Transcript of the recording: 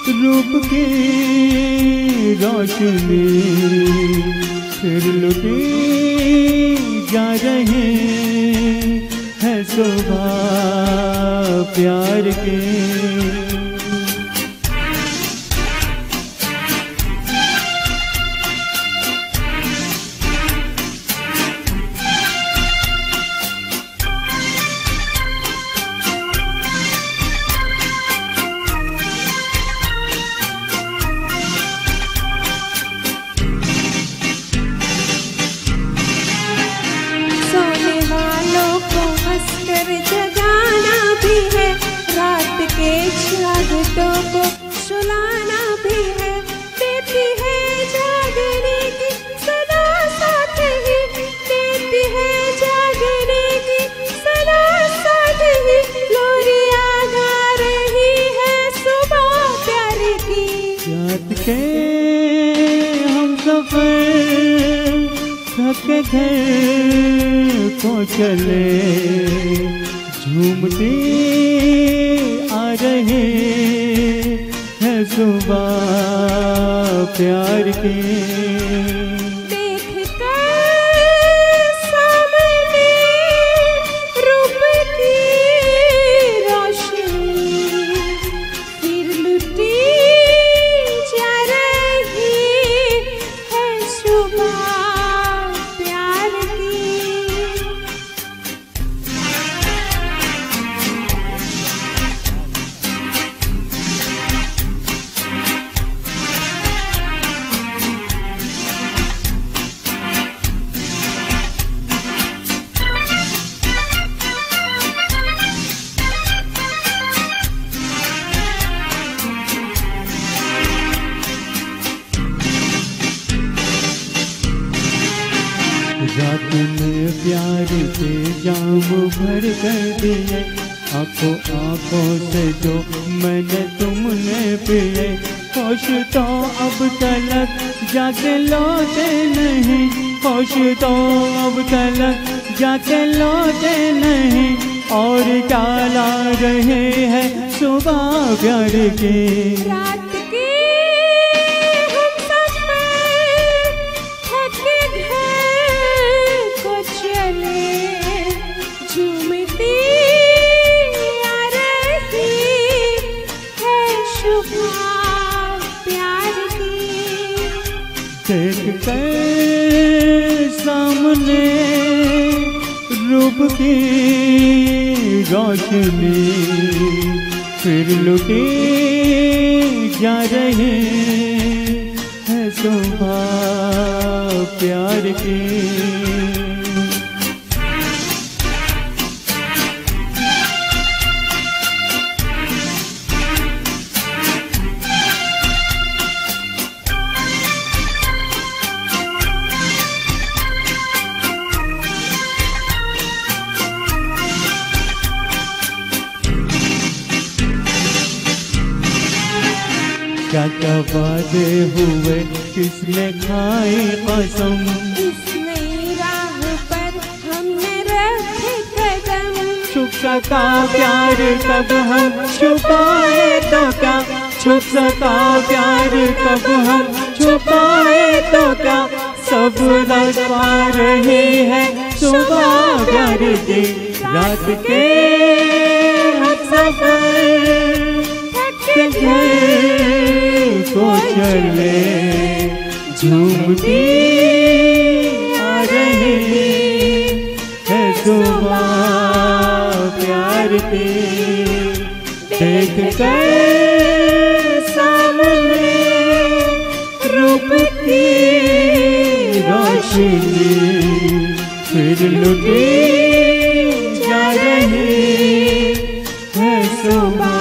रूप की रोशनी फिर लुटी जा रही है सुबह प्यार की। जगाना भी है, रात के जागतों को सुलाना भी है, देती है जागने की सदा साथ ही, देती है जागने की सदा साथ ही, लोरिया गा रही है सुबह प्यार की। रात के हम सफर थके घर को चले, झूमती आ रहे हैं सुबह प्यार की। देख कर सामने रूप की रोशनी फिर लुटी जा रही है सुबह प्यार की। रात में प्यार के जाम भर कर दिए, आंखों आंखों से जो मैंने तुमने पिए, होश तो अब तलक जाके लौटे नहीं, होश तो अब तलक जाके लौटे नहीं, और डाला रहे हैं सुबह प्यार की। रात के हम सफर थके घर को चले, झूमती आ रही है सुबह प्यार की। देख कर सामने रूप की रोशनी फिर लुटी जा रही है सुबह प्यार की। क्या क्या वादे हुए, किसने खाई कसम, इस नई राह पर हमने रखे कदम, छुप सका प्यार कब हम छुपाए तो क्या, छुप सका प्यार कब हम छुपाए तो क्या, सब रात पा रहे हैं सुबह प्यार की। रात के हम सफर को चले, झूमती आ रही है सुबह प्यार की। देख कर सामने रूप की रोशनी फिर लुटी जा रही है सुबह